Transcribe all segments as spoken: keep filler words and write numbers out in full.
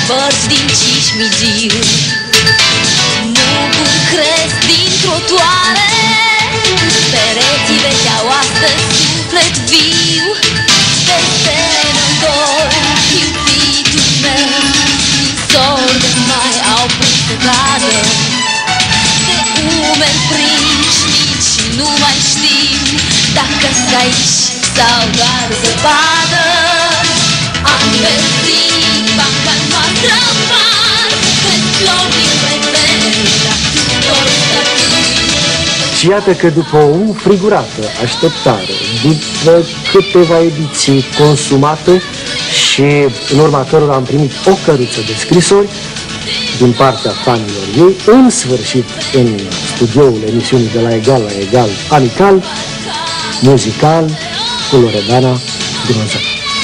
bărci din Cismigiu. Muguri cresc din trotuare, pereții vechi au astăzi suflet viu. De stele-n-dor, iubitul meu, din sor de mai au pus să cadă. De umeri prinși, nici nu mai știm dacă-s aici sau doar zăpadă. Am găsit banca noastră mare, când flori din vremele, dar tuturor stătâi. Și iată că după o frigurată așteptare, după câteva ediții consumate și în urma cărora am primit o căruță de scrisori din partea fanilor ei, în sfârșit în studioul emisiunii De la Egal la Egal amical, muzical, cu Loredana Groza.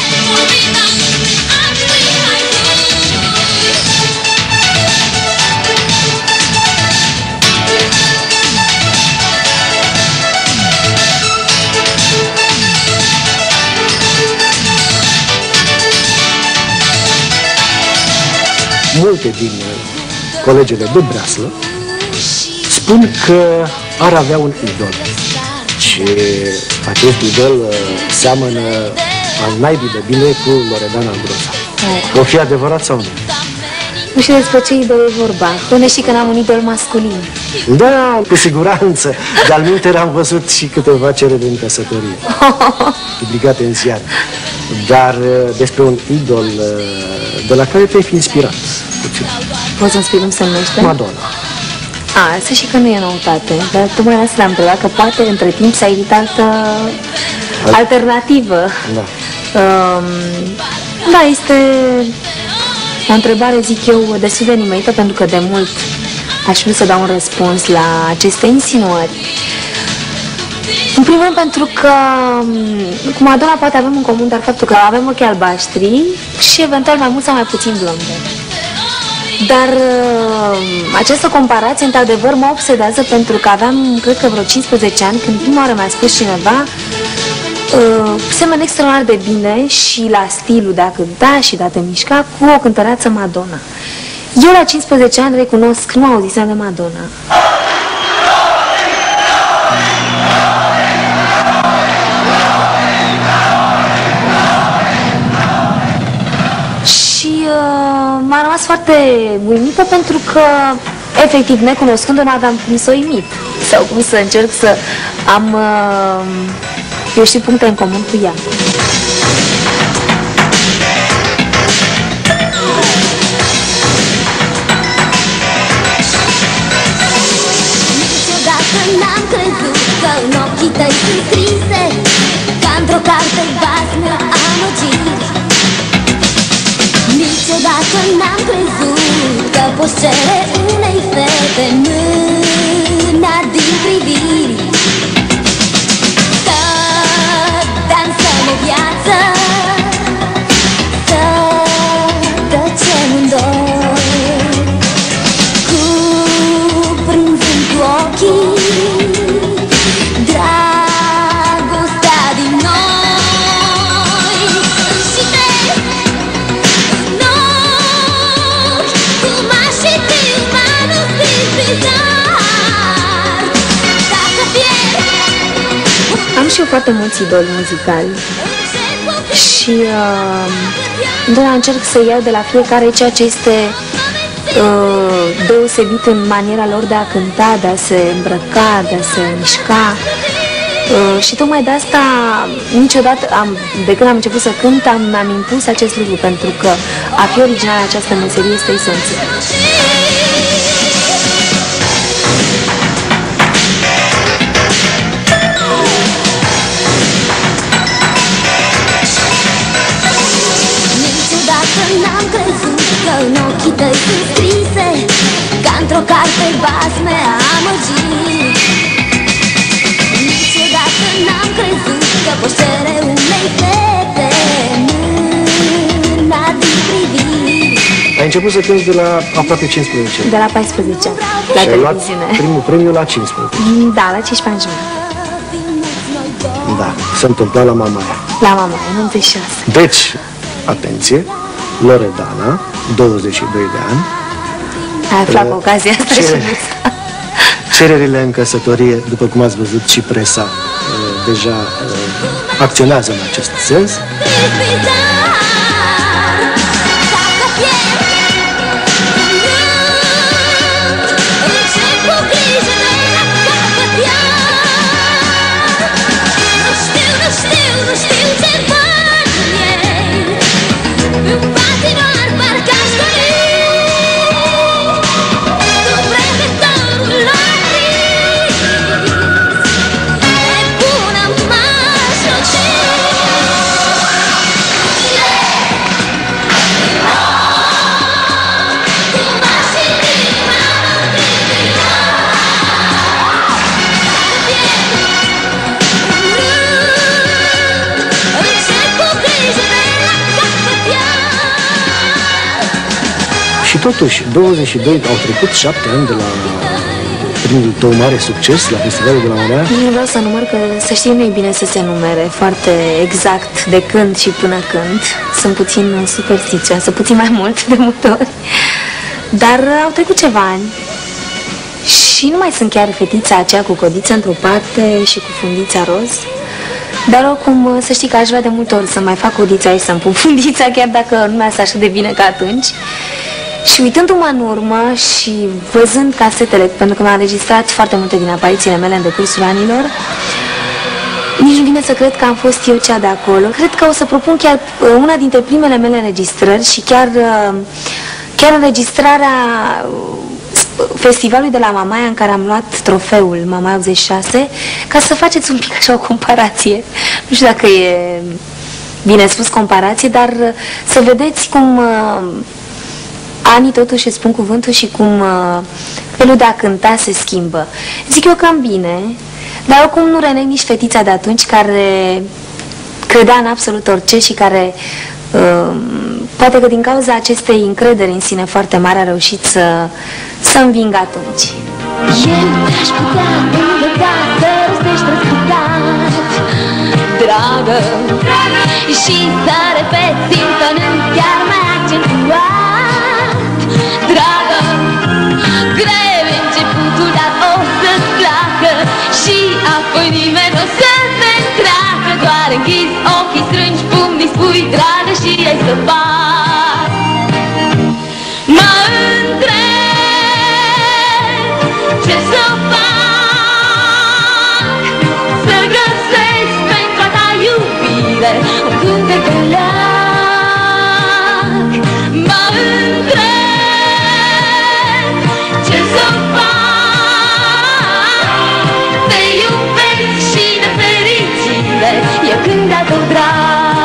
Multe din colegele de breaslă spun că ar avea un idol și acest idol seamănă al naibii de bine cu Loredana Groza. O fi adevărat sau nu? Nu știu despre ce idol e vorba. Până și că n-am un idol masculin. Da, cu siguranță. De-al minte am văzut și câteva cereri în căsătorie publicate în ziar. Dar despre un idol de la care te-ai fi inspirat puțin. Poți să-mi spui cum se numește? Madonna. A, să și că nu e noutate, dar tocmai asta l-am întrebat, că poate între timp s-a edit altă Al... alternativă. Da. Um, da, este o întrebare, zic eu, destul de nimerită, pentru că de mult aș vrea să dau un răspuns la aceste insinuări. În primul rând pentru că cu Madonna poate avem în comun doar faptul că avem ochi albaștri și eventual mai mult sau mai puțin blonde. Dar uh, această comparație, într-adevăr, mă obsedează pentru că aveam, cred că vreo cincisprezece ani, când prima oară mi-a spus cineva uh, seamănă extraordinar de bine și la stilul de a cânta și de a te mișca cu o cântăreață Madonna. Eu la cincisprezece ani recunosc, nu auzisem de Madonna. M-a rămas foarte uimită pentru că, efectiv, necunoscând-o, nu aveam cum să o imit sau cum să încerc să am, eu știu, puncte în comun cu ea. Niciodată n-am crezut că în ochii tăi sunt scrise ca într-o carte basme amăgiri. Niciodată n-am crezut că poți cere unei fete mâna din priviri. Să dansăm o viață, să tăcem în doi, cuprinzând cu ochii dragostea din noi. Și te am și eu foarte mulți idoli muzicali și uh, întotdeauna încerc să iau de la fiecare ceea ce este uh, deosebit în maniera lor de a cânta, de a se îmbrăca, de a se mișca. Uh, și tocmai de asta niciodată, am, de când am început să cânt, am, am impus acest lucru, pentru că a fi original în această meserie este esențial. N-am crezut că în ochii tăi sunt scrise ca într-o carte basme amăgiri. Niciodată n-am crezut că poți cere unei fete mâna din priviri. Ai început să cânti de la aproape cincisprezece ani. De la paisprezece ani, la și televiziune. Ai luat primul premiu la cincisprezece. Da, la cincisprezece ani. Da, se întâmpla la Mamaia. La Mamaia, în nouăzeci și șase. Deci, atenție, Loredana, douăzeci și doi de ani. Ai aflat cu ocazia asta Cere... și Cererile în căsătorie, după cum ați văzut, și presa deja acționează în acest sens. Totuși, douăzeci și doi, au trecut șapte ani de la primul tău mare succes la Festivalul de la Marea. Nu vreau să număr, că să știi, nu e bine să se numere foarte exact de când și până când. Sunt puțin superstițioasă, puțin mai mult de multe ori. Dar au trecut ceva ani și nu mai sunt chiar fetița aceea cu codiță într-o parte și cu fundița roz. Dar oricum, să știi că aș vrea de multe ori să mai fac codița și să-mi pun fundița, chiar dacă nu mi-a așa de bine ca atunci. Și uitându-mă în urmă și văzând casetele, pentru că mi-am înregistrat foarte multe din aparițiile mele în decursul anilor, nici nu vine să cred că am fost eu cea de acolo. Cred că o să propun chiar una dintre primele mele înregistrări și chiar, chiar înregistrarea festivalului de la Mamaia, în care am luat trofeul Mamaia optzeci și șase, ca să faceți un pic așa o comparație. Nu știu dacă e bine spus comparație, dar să vedeți cum anii totuși îți spun cuvântul și cum uh, felul de a cânta se schimbă. Zic eu că îmi bine, dar oricum nu reneg nici fetița de atunci care credea în absolut orice și care uh, poate că din cauza acestei încrederi în sine foarte mare a reușit să, să învingă atunci. Eu te-aș putea învăța să rostești răsputat, dragă, dragă, și să repeți simțănând chiar mai accentuat. Dragă, greu începutul, dar o să-ți placă și apoi nimeni o să te întreacă. Doar închizi ochii, strângi pumnii, spui dragă și ai să faci. Mă întreb ce să fac, să găsesc pentru a ta iubire un cântec de leac. Mă întreb ce să fac, te iubesc și de fericire eu când a tău drag.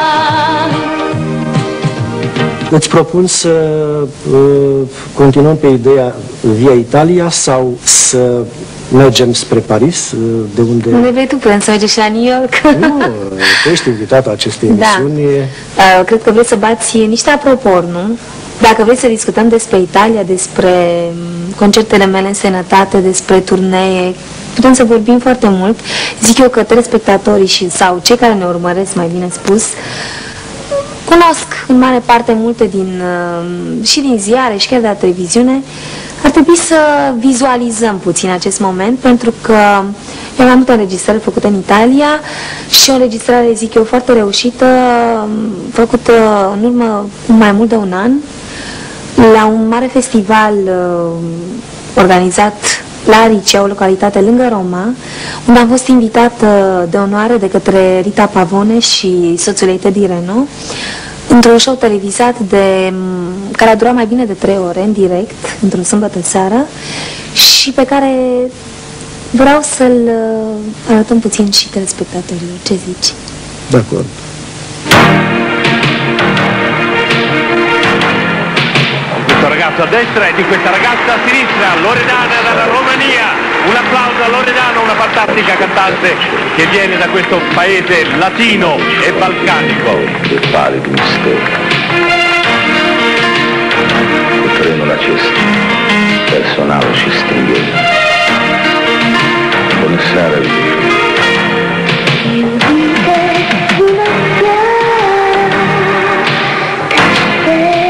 Îți propun să uh, continuăm pe ideea Via Italia sau să mergem spre Paris, uh, de unde... Unde vrei tu, putem să mergem și la New York? Nu, tu ești invitată acestei emisiuni. Da. Uh, cred că vrei să bați niște apropo, nu? Dacă vrei să discutăm despre Italia, despre concertele mele în sănătate, despre turnee, putem să vorbim foarte mult. Zic eu că telespectatorii și, sau cei care ne urmăresc, mai bine spus, cunosc în mare parte multe din, și din ziare și chiar de la televiziune. Ar trebui să vizualizăm puțin acest moment, pentru că eu am multe înregistrări făcute în Italia și o înregistrare, zic eu, foarte reușită, făcută în urmă mai mult de un an, la un mare festival uh, organizat la Aricea, o localitate lângă Roma, unde am fost invitată de onoare de către Rita Pavone și soțul ei Teddy Reno, într-un show televizat de, care a durat mai bine de trei ore, în direct, într-o sâmbătă seară, și pe care vreau să-l arătăm puțin și telespectatorilor. Ce zici? De acord. Questo ragazzo a destra e di questa ragazza a sinistra, Loredana dalla Romania. Un applauso a Loredana, una fantastica cantante che viene da questo paese latino e balcanico. Che pallido mistero, che tremo la cesta, personale ci stringeva, con il sale Una fiera, caffè.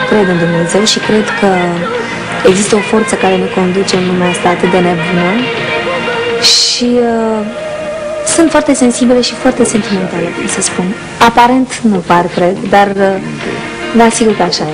cred în Dumnezeu și cred că există o forță care ne conduce în lumea asta atât de nebună și uh, sunt foarte sensibile și foarte sentimentale, să spun. Aparent nu par, cred, dar, uh, dar sigur că așa e.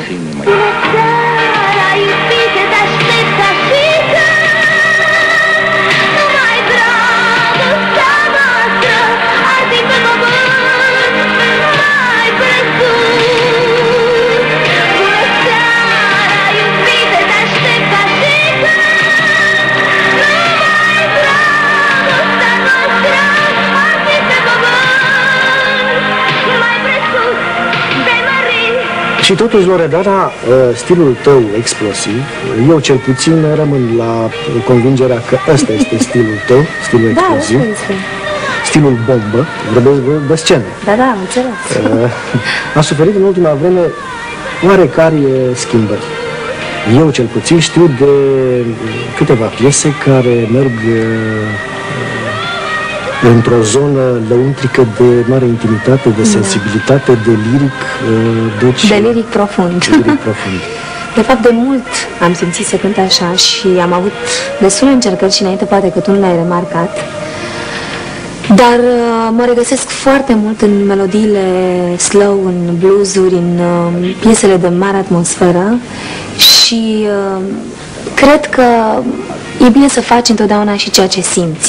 Și totuși, Loredana, stilul tău explosiv, eu cel puțin rămân la convingerea că ăsta este stilul tău, stilul da, explosiv, stilul bombă, vorbesc de scenă. Da, da, am înțeles. A suferit în ultima vreme oarecare schimbări. Eu cel puțin știu de câteva piese care merg într-o zonă lăuntrică de mare intimitate, de sensibilitate, de liric, deci... De liric profund. De liric profund. De fapt, de mult am simțit să cânt așa și am avut destule încercări și înainte, poate că tu nu le-ai remarcat. Dar mă regăsesc foarte mult în melodiile slow, în blues-uri, în uh, piesele de mare atmosferă și uh, cred că e bine să faci întotdeauna și ceea ce simți.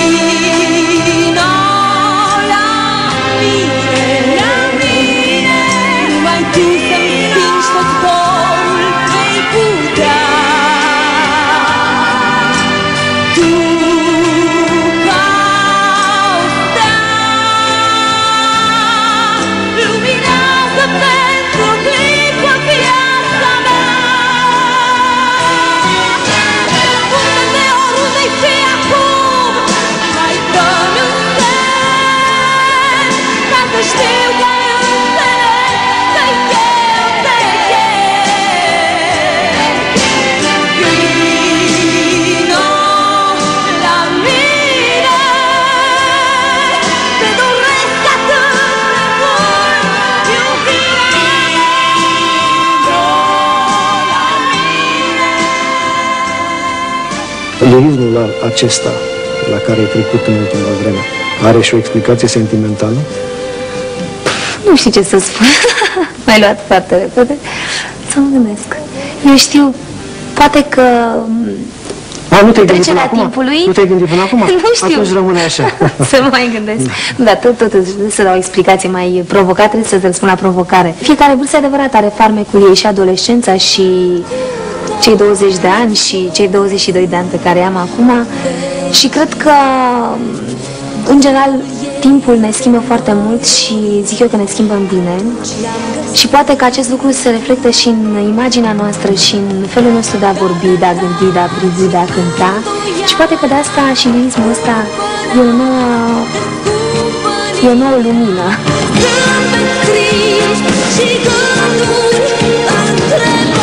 Lirismul acesta la care ai trecut în ultima vreme are și o explicație sentimentală? Nu știu ce să spun. M-ai luat foarte repede. Să mă gândesc. Eu știu, poate că... A, nu te-ai gândit până acum? Timpului? Nu te-ai gândit până acum? Nu știu. Atunci rămâne așa. Să mă mai gândesc. Da, da tot, tot, să dau o explicație mai provocată, trebuie să te răspund la provocare. Fiecare vârstă adevărat are farmecul ei, și adolescența și cei douăzeci de ani și cei douăzeci și doi de ani pe care i-am acum și cred că, în general, timpul ne schimbă foarte mult și zic eu că ne schimbă în bine și poate că acest lucru se reflectă și în imaginea noastră și în felul nostru de a vorbi, de a gândi, de a privi, de a cânta și poate că de asta și lirismul ăsta e o nouă, e o nouă lumină.